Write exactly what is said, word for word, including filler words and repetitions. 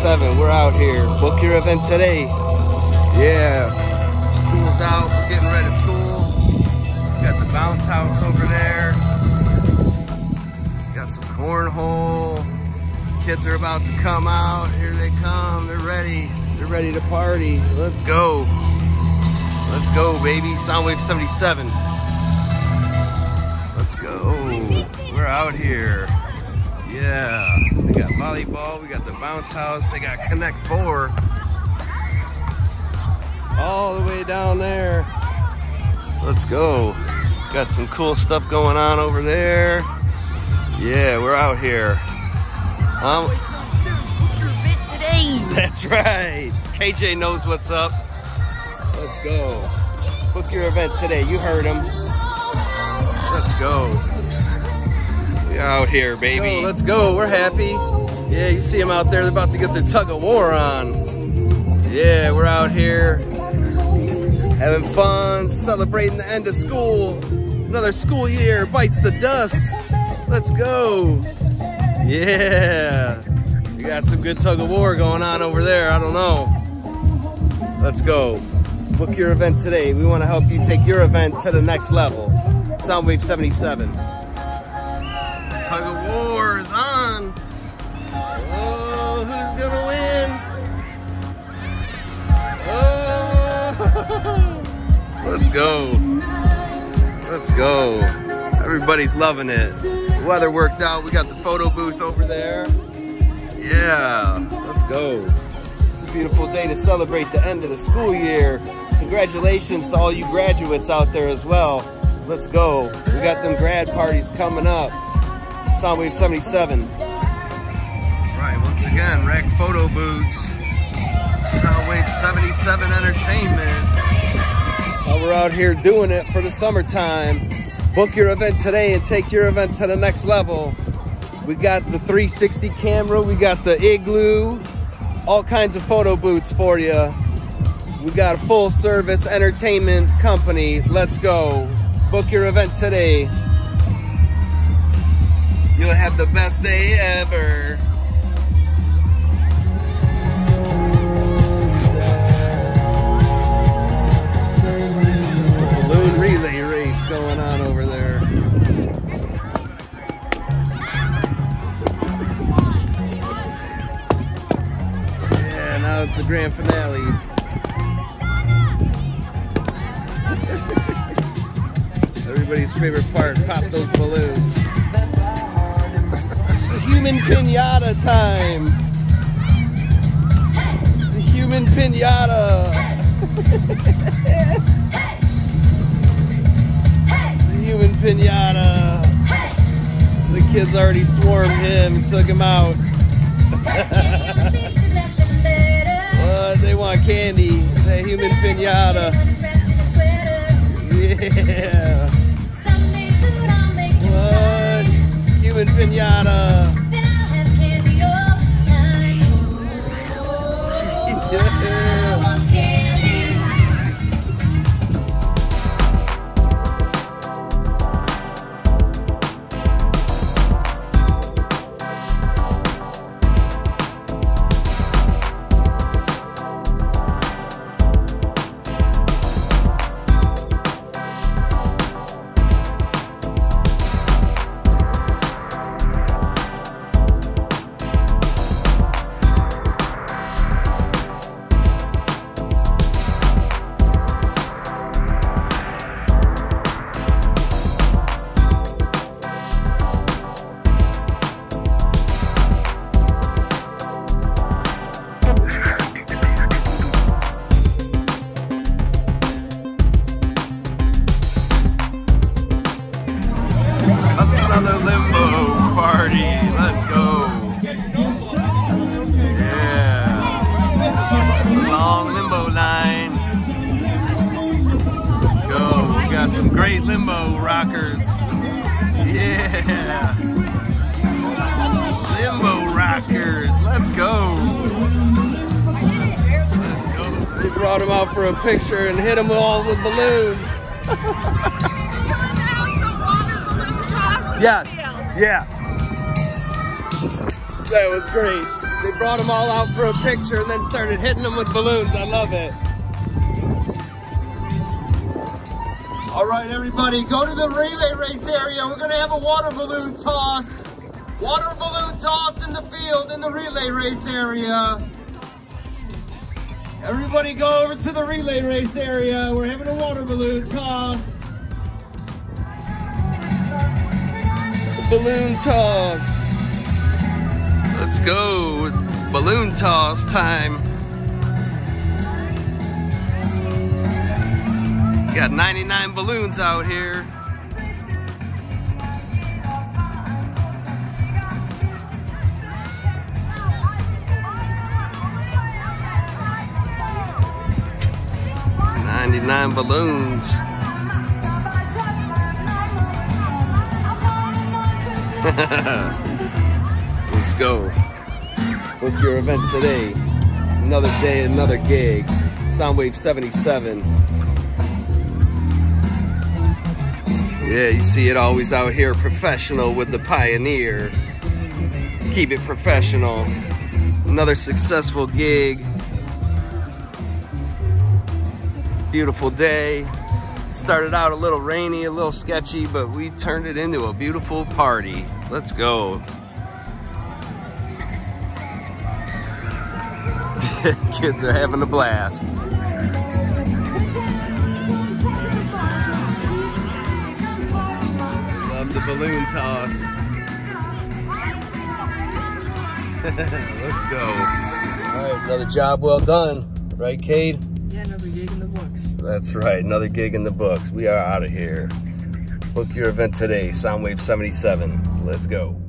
seventy-seven. We're out here. Book your event today. Yeah. School's out. We're getting ready to school. Got the bounce house over there. Got some cornhole. Kids are about to come out. Here they come. They're ready. They're ready to party. Let's go. Let's go, baby. Soundwave seventy-seven. Let's go. We're out here. Yeah. They got volleyball. We got the bounce house. They got Connect Four. All the way down there. Let's go. Got some cool stuff going on over there. Yeah, we're out here. Um, that's right. K J knows what's up. Let's go. Book your event today. You heard him. Let's go. We out here, baby. Let's go. Let's go. We're happy. Yeah, you see them out there. They're about to get their tug of war on. Yeah, we're out here having fun, celebrating the end of school. Another school year bites the dust. Let's go. Yeah. We got some good tug of war going on over there. I don't know. Let's go. Book your event today. We want to help you take your event to the next level. Soundwave seventy-seven. Tug of war is on. Oh, who's gonna win? Oh. Let's go. Let's go. Everybody's loving it. The weather worked out. We got the photo booth over there. Yeah, let's go. It's a beautiful day to celebrate the end of the school year. Congratulations to all you graduates out there as well. Let's go. We got them grad parties coming up. Soundwave seventy-seven. Right, once again, Rec Photo Booths. Soundwave seventy-seven Entertainment. That's how we're out here doing it for the summertime. Book your event today and take your event to the next level. We got the three sixty camera, we got the Igloo, all kinds of photo booths for you. We got a full service entertainment company. Let's go. Book your event today. You'll have the best day ever. Balloon relay race going on over there. Yeah, now it's the grand finale. Everybody's favorite part, pop those balloons. The human pinata time. The human pinata. The human pinata. The kids already swarmed him and took him out. What? They want candy. That human pinata. Yeah. What? Human pinata. Yeah. Another limbo party. Let's go. Yeah. It's a long limbo line. Let's go. We got some great limbo rockers. Yeah. Limbo rockers. Let's go. Let's go. They brought him out for a picture and hit him all with balloons. Yes. Yeah. That was great. They brought them all out for a picture and then started hitting them with balloons. I love it. All right, everybody, go to the relay race area. We're gonna have a water balloon toss. Water balloon toss in the field in the relay race area. Everybody go over to the relay race area. We're having a water balloon toss. Balloon toss. Let's go. Balloon toss time. Got ninety-nine balloons out here. ninety-nine balloons. Let's go. Book your event today. Another day, another gig. Soundwave seventy-seven. Yeah, you see it always out here, professional with the Pioneer. Keep it professional. Another successful gig. Beautiful day. Started out a little rainy, a little sketchy, but we turned it into a beautiful party. Let's go. Kids are having a blast. Love the balloon toss. Let's go. All right, another job well done. Right, Cade? Yeah, another gig in the books. That's right, another gig in the books. We are out of here. Book your event today, Soundwave seventy-seven. Let's go.